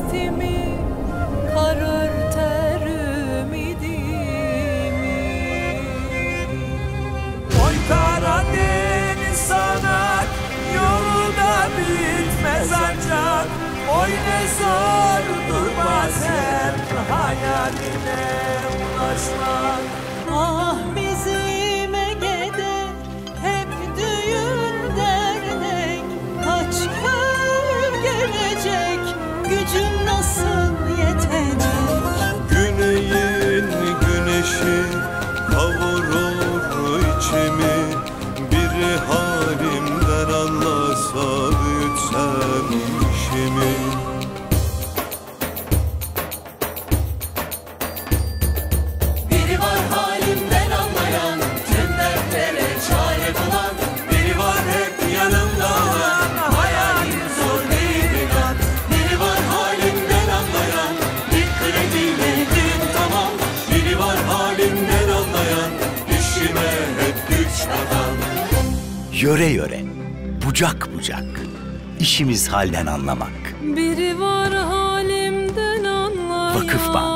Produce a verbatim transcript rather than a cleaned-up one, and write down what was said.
derdimi, karartır ümidimi. Oy Karadeniz sanak, yolu da bitmez ancak. Oy ne zordur bazen hayaline ulaşmak. Ah bizim Ege'de hep düğün dernek, kaç kör gelecek, gücün nasıl yetecek? Güneyin güneşi kavurur içimi, biri halimden anlasa büyütsem işimi. Biri var halimden anlayan, tüm dertlere çare bulan. Biri var hep yanımda olan, hayalim zor değil inan. Biri var halimden anlayan, bir krediyle gün tamam. Biri var halimden anlayan, işime hep güç katan. Yöre yöre, bucak bucak, işimiz halden anlamak. Biri var halimden anlayan. Vakıfbank.